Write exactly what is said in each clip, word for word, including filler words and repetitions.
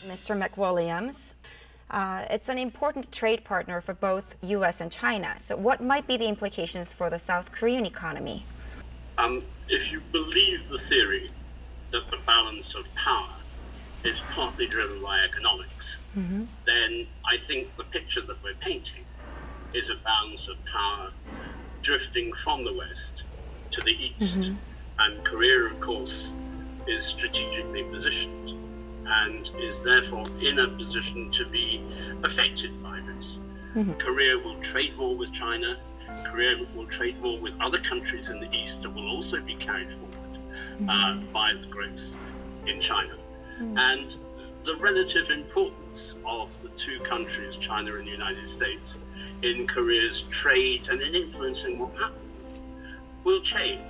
Mister McWilliams, uh, it's an important trade partner for both U S and China. So what might be the implications for the South Korean economy? Um, if you believe the theory that the balance of power is partly driven by economics, mm-hmm. then I think the picture that we're painting is a balance of power drifting from the West to the East. Mm-hmm. And Korea, of course, is strategically positioned and is therefore in a position to be affected by this. Mm-hmm. Korea will trade more with China. Korea will trade more with other countries in the East that will also be carried forward mm-hmm. uh, by the growth in China. Mm-hmm. And the relative importance of the two countries, China and the United States, in Korea's trade and in influencing what happens will change.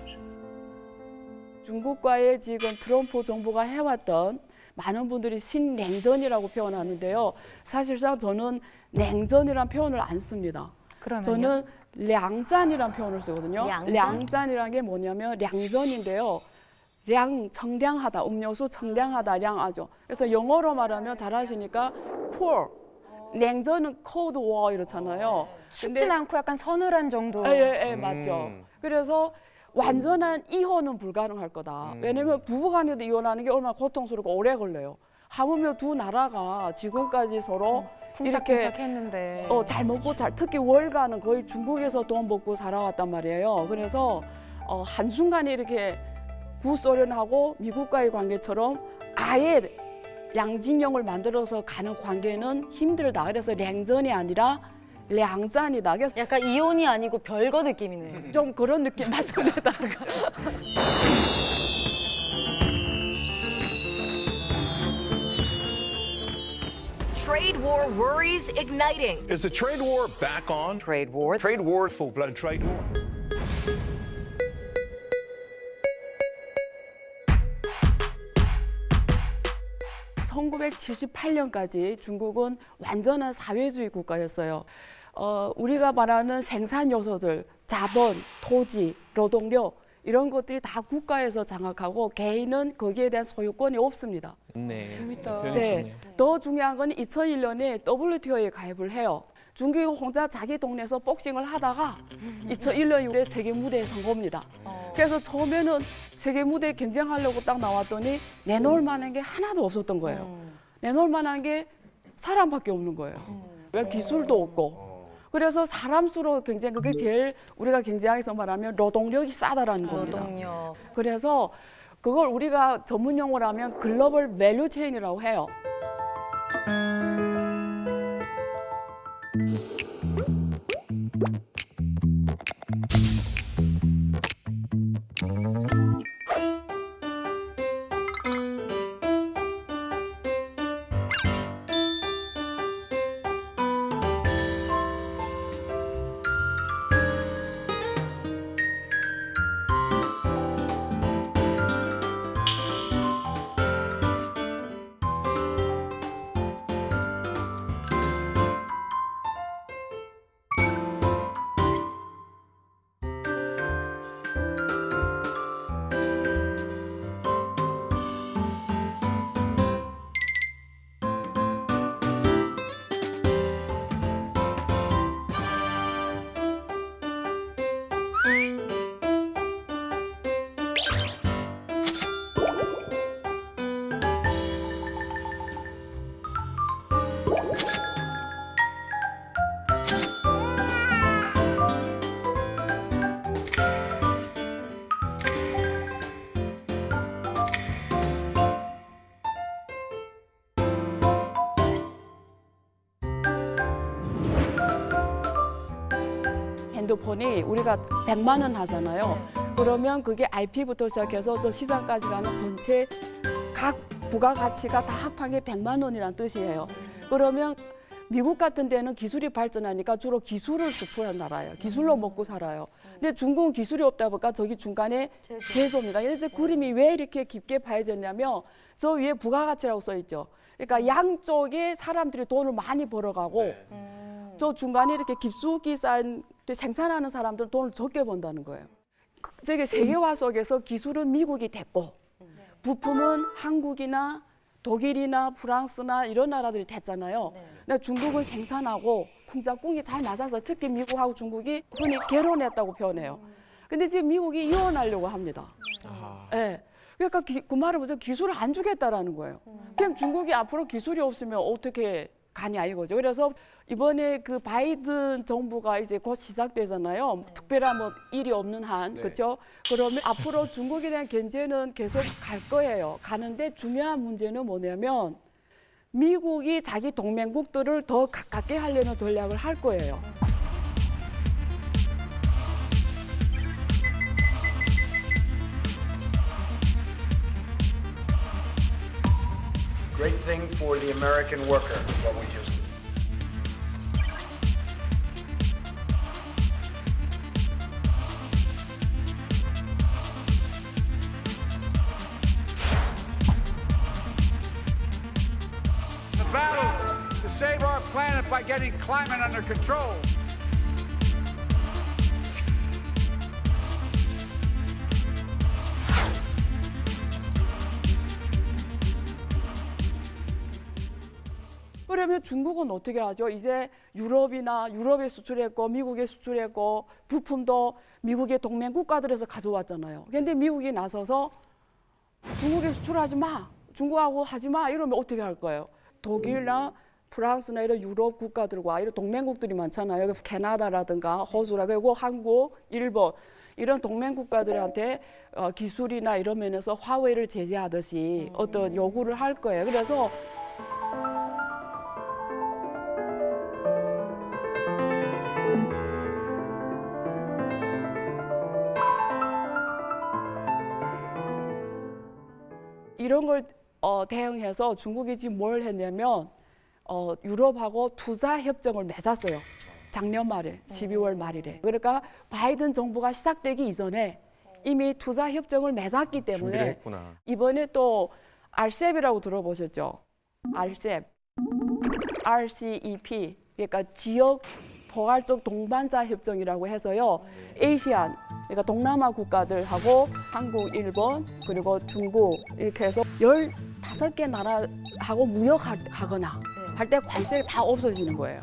중국과의 지금 트럼프 정부가 해왔던 많은 분들이 신냉전이라고 표현하는데요. 사실상 저는 냉전이란 표현을 안 씁니다. 그러면요? 저는 량잔이란 표현을 쓰거든요. 량잔? 량잔이란 게 뭐냐면 량전인데요. 량, 청량하다, 음료수 청량하다, 량하죠. 그래서 영어로 말하면 잘 아시니까 cool. 냉전은 cold war 이렇잖아요. 춥진 않고 약간 서늘한 정도. 예, 예, 예 맞죠. 음. 그래서 완전한 이혼은 불가능할 거다. 음. 왜냐면 부부간에도 이혼하는 게 얼마나 고통스럽고 오래 걸려요. 하물며 두 나라가 지금까지 서로 음, 이렇게 했는데. 어, 잘 먹고 잘 특히 월가는 거의 중국에서 돈 벌고 살아왔단 말이에요. 그래서 어, 한순간에 이렇게 구소련하고 미국과의 관계처럼 아예 양진영을 만들어서 가는 관계는 힘들다. 그래서 량전이 아니라 량잔이다. 그래서 약간 이혼이 아니고 별거 느낌이네요. 좀 그런 느낌 맞습니다. Trade war worries igniting. Is the trade war back on? Trade war. Trade war. Full-blown trade war. 천구백칠십팔 년까지 중국은 완전한 사회주의 국가였어요. 어, 우리가 말하는 생산 요소들, 자본, 토지, 노동력 이런 것들이 다 국가에서 장악하고 개인은 거기에 대한 소유권이 없습니다. 네, 재밌다. 네, 더 중요한 건 이천일 년에 더블유티오에 가입을 해요. 중국이 혼자 자기 동네에서 복싱을 하다가 이천일 년 이후에 세계 무대에 선 겁니다. 어. 그래서 처음에는 세계 무대에 경쟁하려고 딱 나왔더니 내놓을 만한 게 하나도 없었던 거예요. 음. 내놓을 만한 게 사람밖에 없는 거예요. 음. 왜 기술도 없고. 그래서 사람 수로 경쟁, 그게 제일 우리가 경쟁에서 말하면 노동력이 싸다라는 겁니다. 노동력. 그래서 그걸 우리가 전문 용어로 하면 글로벌 밸류 체인이라고 해요. 핸드폰이 우리가 백만 원 하잖아요. 그러면 그게 아이피부터 시작해서 저 시장까지 가는 전체 각 부가가치가 다 합한 게 백만 원이란 뜻이에요. 그러면 미국 같은 데는 기술이 발전하니까 주로 기술을 수출한 나라예요. 기술로 먹고 살아요. 근데 중국은 기술이 없다 보니까 저기 중간에 제조입니다. 그래서 그림이 왜 이렇게 깊게 파여졌냐면 저 위에 부가가치라고 써 있죠. 그러니까 양쪽에 사람들이 돈을 많이 벌어가고 네. 음. 저 중간에 이렇게 깊숙이 쌓인 생산하는 사람들은 돈을 적게 번다는 거예요. 저게 세계화 속에서 기술은 미국이 됐고 부품은 한국이나 독일이나 프랑스나 이런 나라들이 됐잖아요. 네. 근데 중국은 생산하고 쿵짝꿍이 잘 맞아서 특히 미국하고 중국이 흔히 결혼했다고 표현해요. 근데 지금 미국이 이혼하려고 합니다. 예. 네. 그러니까 기, 그 말은 뭐죠? 기술을 안 주겠다라는 거예요. 그럼 중국이 앞으로 기술이 없으면 어떻게 가냐 이거죠. 그래서 이번에 그 바이든 정부가 이제 곧 시작되잖아요. 네. 특별한 뭐 일이 없는 한, 네. 그렇죠? 그러면 앞으로 중국에 대한 견제는 계속 갈 거예요. 가는데 중요한 문제는 뭐냐면 미국이 자기 동맹국들을 더 가깝게 하려는 전략을 할 거예요. Great thing for the American worker, what we do. The battle to save our planet by getting climate under control. 그러면 중국은 어떻게 하죠? 이제 유럽이나 유럽에 수출했고 미국에 수출했고 부품도 미국의 동맹 국가들에서 가져왔잖아요. 그런데 미국이 나서서 중국에 수출하지 마, 중국하고 하지 마 이러면 어떻게 할 거예요? 독일이나 프랑스나 이런 유럽 국가들과 이런 동맹국들이 많잖아요. 캐나다라든가 호주라 그리고 한국, 일본 이런 동맹 국가들한테 어, 기술이나 이런 면에서 화웨이를 제재하듯이 어떤 요구를 할 거예요. 그래서 이런 걸 어, 대응해서 중국이 지금 뭘 했냐면 어, 유럽하고 투자 협정을 맺었어요. 작년 말에 십이월 말일에. 그러니까 바이든 정부가 시작되기 이전에 이미 투자 협정을 맺었기 때문에 이번에 또 알셉이라고 들어보셨죠? 알셉, 알씨이피 그러니까 지역 포괄적 동반자 협정이라고 해서요. 아시안, 그러니까 동남아 국가들하고 한국, 일본, 그리고 중국 이렇게 해서 열다섯 개 나라하고 무역하거나 할 때 관세가 다 없어지는 거예요.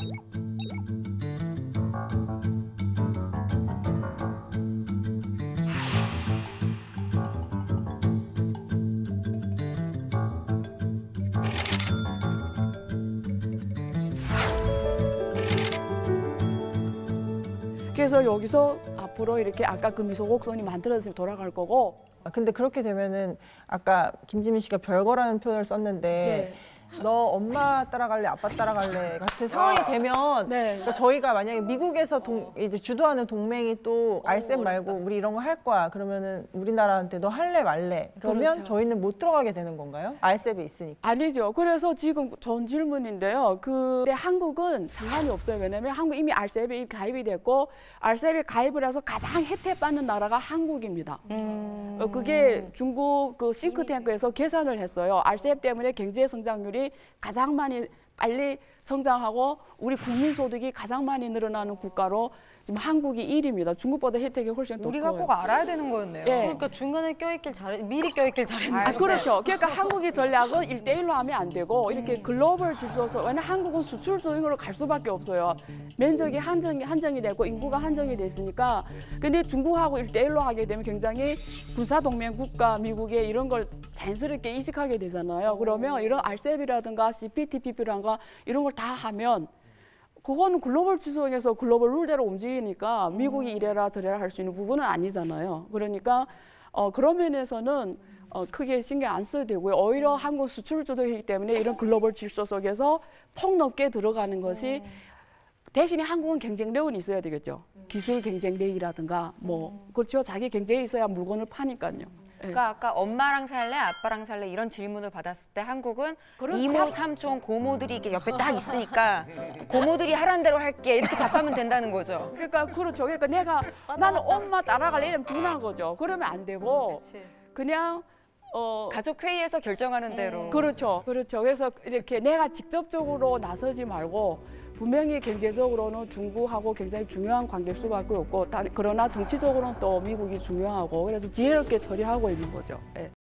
그래서 여기서 앞으로 이렇게 아까 그 미소곡선이 만들어지면 돌아갈 거고. 아, 근데 그렇게 되면은 아까 김지민 씨가 별거라는 표현을 썼는데 네. 너 엄마 따라갈래, 아빠 따라갈래 같은 상황이 되면 네. 그러니까 저희가 만약에 미국에서 동, 이제 주도하는 동맹이 또 알셉 말고 우리 이런 거 할 거야. 그러면은 우리나라한테 너 할래 말래. 그러면 그렇죠. 저희는 못 들어가게 되는 건가요? 알셉에 있으니까. 아니죠. 그래서 지금 전 질문인데요. 근데 한국은 상관이 없어요. 왜냐면 한국 이미 알셉에 가입이 됐고 알셉에 가입을 해서 가장 혜택받는 나라가 한국입니다. 음. 어, 그게 중국 그 싱크탱크에서 계산을 했어요. 알셉 때문에 경제 성장률이 가장 많이 빨리 성장하고 우리 국민 소득이 가장 많이 늘어나는 국가로 지금 한국이 일 위입니다. 중국보다 혜택이 훨씬 더 우리가 커요. 꼭 알아야 되는 거였네요. 예. 그러니까 중간에 껴있길 잘했, 미리 껴있길 잘했네. 아, 그렇죠. 그러니까 한국의 전략은 일대일로 하면 안 되고 이렇게 글로벌 질서에서 왜냐면 한국은 수출 수행으로 갈 수밖에 없어요. 면적이 한정이, 한정이 되고 인구가 한정이 됐으니까. 근데 중국하고 일대일로 하게 되면 굉장히 군사동맹 국가 미국의 이런 걸 자연스럽게 이식하게 되잖아요. 그러면 이런 알셉이라든가 씨피티피피라든가 이런 걸 다 하면 그거는 글로벌 지성에서 글로벌 룰대로 움직이니까 미국이 이래라 저래라 할 수 있는 부분은 아니잖아요. 그러니까 어, 그런 면에서는 어, 크게 신경 안 써도 되고요. 오히려 한국 수출 주도이기 때문에 이런 글로벌 질서 속에서 폭넓게 들어가는 것이 대신에 한국은 경쟁력은 있어야 되겠죠. 기술 경쟁력이라든가 뭐 그렇죠. 자기 경쟁이 있어야 물건을 파니까요. 그러니까 아까 엄마랑 살래, 아빠랑 살래 이런 질문을 받았을 때 한국은 그런 이모, 답- 삼촌, 고모들이 이렇게 옆에 딱 있으니까 고모들이 하라는 대로 할게 이렇게 답하면 된다는 거죠. 그러니까 그렇죠. 그러니까 내가 나는 엄마 따라갈래 이러면 둔한 거죠. 그러면 안 되고 그냥 어 가족 회의에서 결정하는 대로. 그렇죠. 그렇죠. 그래서 이렇게 내가 직접적으로 나서지 말고 분명히 경제적으로는 중국하고 굉장히 중요한 관계일 수밖에 없고 다, 그러나 정치적으로는 또 미국이 중요하고 그래서 지혜롭게 처리하고 있는 거죠. 예.